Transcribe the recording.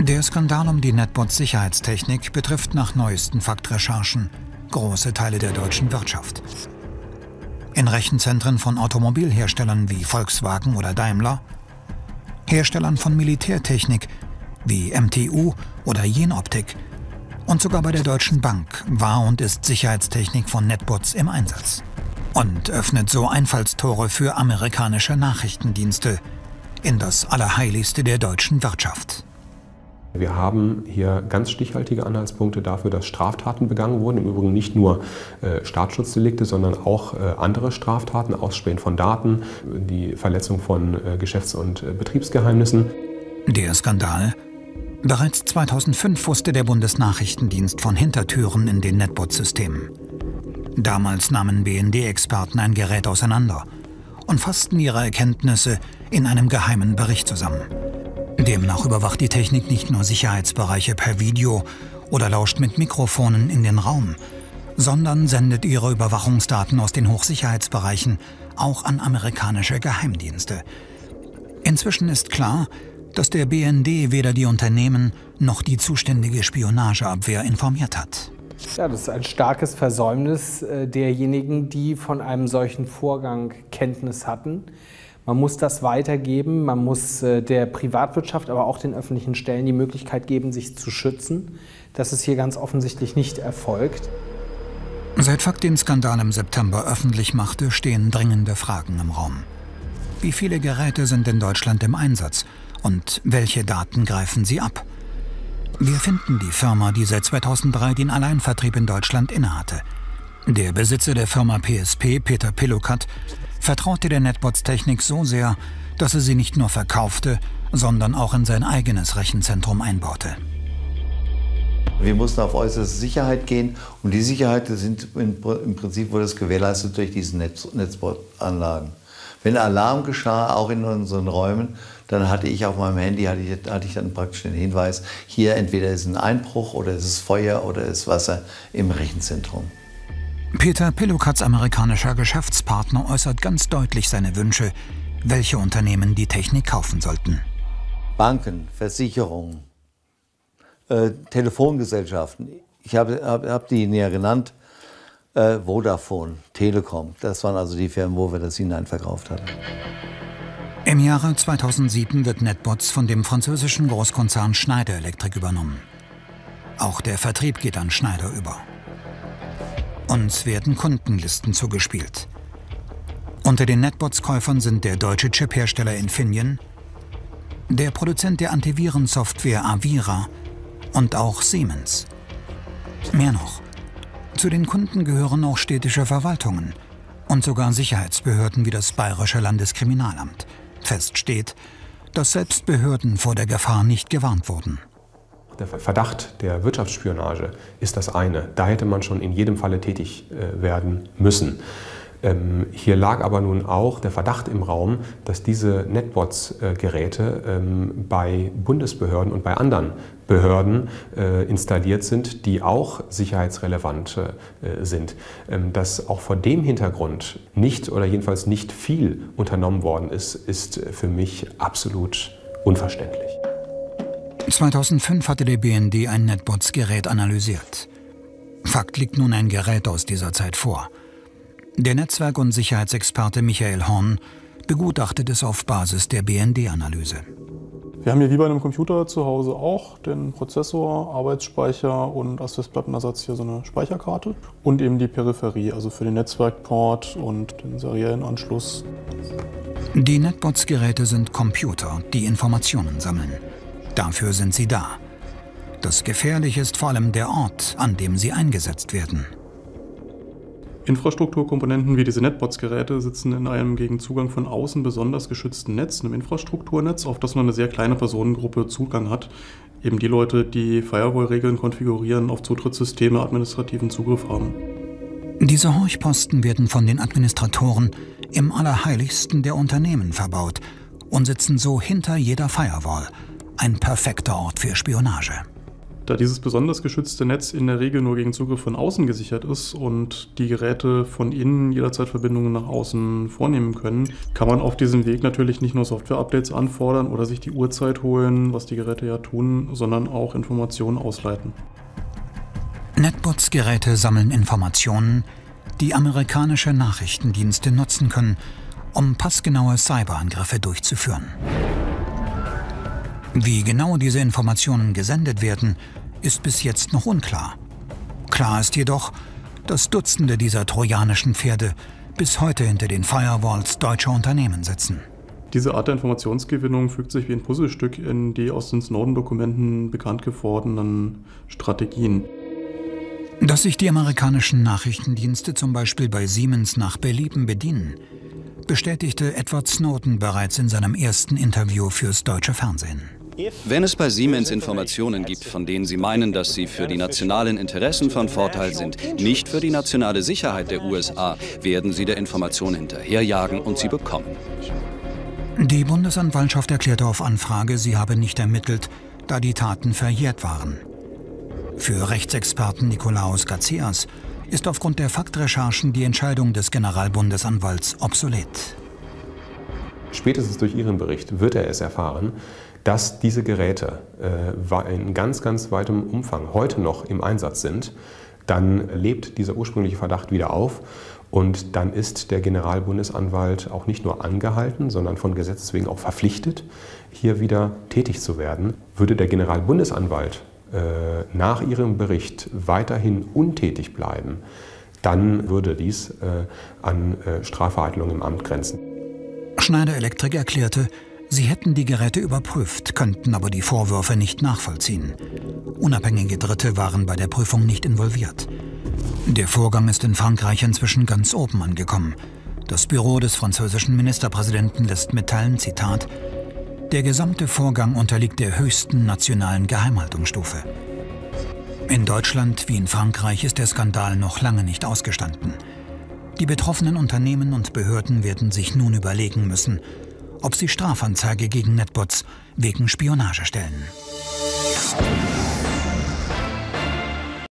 Der Skandal um die NetBots-Sicherheitstechnik betrifft nach neuesten Faktrecherchen große Teile der deutschen Wirtschaft. In Rechenzentren von Automobilherstellern wie Volkswagen oder Daimler, Herstellern von Militärtechnik wie MTU oder Jenoptik und sogar bei der Deutschen Bank war und ist Sicherheitstechnik von NetBots im Einsatz und öffnet so Einfallstore für amerikanische Nachrichtendienste in das Allerheiligste der deutschen Wirtschaft. Wir haben hier ganz stichhaltige Anhaltspunkte dafür, dass Straftaten begangen wurden. Im Übrigen nicht nur Staatsschutzdelikte, sondern auch andere Straftaten, Ausspähen von Daten, die Verletzung von Geschäfts- und Betriebsgeheimnissen. Der Skandal? Bereits 2005 wusste der Bundesnachrichtendienst von Hintertüren in den NetBot-Systemen. Damals nahmen BND-Experten ein Gerät auseinander und fassten ihre Erkenntnisse in einem geheimen Bericht zusammen. Demnach überwacht die Technik nicht nur Sicherheitsbereiche per Video oder lauscht mit Mikrofonen in den Raum, sondern sendet ihre Überwachungsdaten aus den Hochsicherheitsbereichen auch an amerikanische Geheimdienste. Inzwischen ist klar, dass der BND weder die Unternehmen noch die zuständige Spionageabwehr informiert hat. Ja, das ist ein starkes Versäumnis derjenigen, die von einem solchen Vorgang Kenntnis hatten. Man muss das weitergeben, man muss der Privatwirtschaft, aber auch den öffentlichen Stellen die Möglichkeit geben, sich zu schützen. Das ist hier ganz offensichtlich nicht erfolgt. Seit Fakt den Skandal im September öffentlich machte, stehen dringende Fragen im Raum. Wie viele Geräte sind in Deutschland im Einsatz und welche Daten greifen sie ab? Wir finden die Firma, die seit 2003 den Alleinvertrieb in Deutschland innehatte. Der Besitzer der Firma PSP, Peter Pillokat, vertraute der NetBots-Technik so sehr, dass er sie nicht nur verkaufte, sondern auch in sein eigenes Rechenzentrum einbaute. Wir mussten auf äußerste Sicherheit gehen und die Sicherheit sind im Prinzip wurde es gewährleistet durch diese NetBot-Anlagen. Wenn Alarm geschah, auch in unseren Räumen, dann hatte ich auf meinem Handy hatte ich dann praktisch den Hinweis, hier entweder ist ein Einbruch oder es ist Feuer oder es ist Wasser im Rechenzentrum. Peter Pillokats amerikanischer Geschäftspartner äußert ganz deutlich seine Wünsche, welche Unternehmen die Technik kaufen sollten. Banken, Versicherungen, Telefongesellschaften, ich hab die näher genannt, Vodafone, Telekom, das waren also die Firmen, wo wir das hineinverkauft hatten. Im Jahre 2007 wird NetBots von dem französischen Großkonzern Schneider Electric übernommen. Auch der Vertrieb geht an Schneider über. Uns werden Kundenlisten zugespielt. Unter den NetBots-Käufern sind der deutsche Chiphersteller Infineon, der Produzent der Antivirensoftware Avira und auch Siemens. Mehr noch, zu den Kunden gehören auch städtische Verwaltungen und sogar Sicherheitsbehörden wie das Bayerische Landeskriminalamt. Fest steht, dass selbst Behörden vor der Gefahr nicht gewarnt wurden. Der Verdacht der Wirtschaftsspionage ist das eine. Da hätte man schon in jedem Falle tätig werden müssen. Hier lag aber nun auch der Verdacht im Raum, dass diese NetBots-Geräte bei Bundesbehörden und bei anderen Behörden installiert sind, die auch sicherheitsrelevant sind. Dass auch vor dem Hintergrund nicht oder jedenfalls nicht viel unternommen worden ist, ist für mich absolut unverständlich. 2005 hatte der BND ein NetBots-Gerät analysiert. Fakt liegt nun ein Gerät aus dieser Zeit vor. Der Netzwerk- und Sicherheitsexperte Michael Horn begutachtet es auf Basis der BND-Analyse. Wir haben hier wie bei einem Computer zu Hause auch den Prozessor, Arbeitsspeicher und als Festplattenersatz hier so eine Speicherkarte und eben die Peripherie, also für den Netzwerkport und den seriellen Anschluss. Die NetBots-Geräte sind Computer, die Informationen sammeln. Dafür sind sie da. Das Gefährliche ist vor allem der Ort, an dem sie eingesetzt werden. Infrastrukturkomponenten wie diese NetBots-Geräte sitzen in einem gegen Zugang von außen besonders geschützten Netz, einem Infrastrukturnetz, auf das nur eine sehr kleine Personengruppe Zugang hat. Eben die Leute, die Firewall-Regeln konfigurieren, auf Zutrittssysteme administrativen Zugriff haben. Diese Horchposten werden von den Administratoren im Allerheiligsten der Unternehmen verbaut und sitzen so hinter jeder Firewall. Ein perfekter Ort für Spionage. Da dieses besonders geschützte Netz in der Regel nur gegen Zugriff von außen gesichert ist und die Geräte von innen jederzeit Verbindungen nach außen vornehmen können, kann man auf diesem Weg natürlich nicht nur Software-Updates anfordern oder sich die Uhrzeit holen, was die Geräte ja tun, sondern auch Informationen ausleiten. NetBots-Geräte sammeln Informationen, die amerikanische Nachrichtendienste nutzen können, um passgenaue Cyberangriffe durchzuführen. Wie genau diese Informationen gesendet werden, ist bis jetzt noch unklar. Klar ist jedoch, dass Dutzende dieser trojanischen Pferde bis heute hinter den Firewalls deutscher Unternehmen sitzen. Diese Art der Informationsgewinnung fügt sich wie ein Puzzlestück in die aus den Snowden-Dokumenten bekannt gewordenen Strategien. Dass sich die amerikanischen Nachrichtendienste zum Beispiel bei Siemens nach Belieben bedienen, bestätigte Edward Snowden bereits in seinem ersten Interview fürs deutsche Fernsehen. Wenn es bei Siemens Informationen gibt, von denen Sie meinen, dass sie für die nationalen Interessen von Vorteil sind, nicht für die nationale Sicherheit der USA, werden Sie der Information hinterherjagen und sie bekommen. Die Bundesanwaltschaft erklärte auf Anfrage, sie habe nicht ermittelt, da die Taten verjährt waren. Für Rechtsexperten Nikolaos Gatseas ist aufgrund der Faktrecherchen die Entscheidung des Generalbundesanwalts obsolet. Spätestens durch Ihren Bericht wird er es erfahren, dass diese Geräte in ganz, ganz weitem Umfang heute noch im Einsatz sind. Dann lebt dieser ursprüngliche Verdacht wieder auf und dann ist der Generalbundesanwalt auch nicht nur angehalten, sondern von Gesetzes wegen auch verpflichtet, hier wieder tätig zu werden. Würde der Generalbundesanwalt nach Ihrem Bericht weiterhin untätig bleiben, dann würde dies an Strafvereitelung im Amt grenzen. Schneider Electric erklärte, sie hätten die Geräte überprüft, könnten aber die Vorwürfe nicht nachvollziehen. Unabhängige Dritte waren bei der Prüfung nicht involviert. Der Vorgang ist in Frankreich inzwischen ganz oben angekommen. Das Büro des französischen Ministerpräsidenten lässt mitteilen, Zitat, der gesamte Vorgang unterliegt der höchsten nationalen Geheimhaltungsstufe. In Deutschland wie in Frankreich ist der Skandal noch lange nicht ausgestanden. Die betroffenen Unternehmen und Behörden werden sich nun überlegen müssen, ob sie Strafanzeige gegen NetBots wegen Spionage stellen.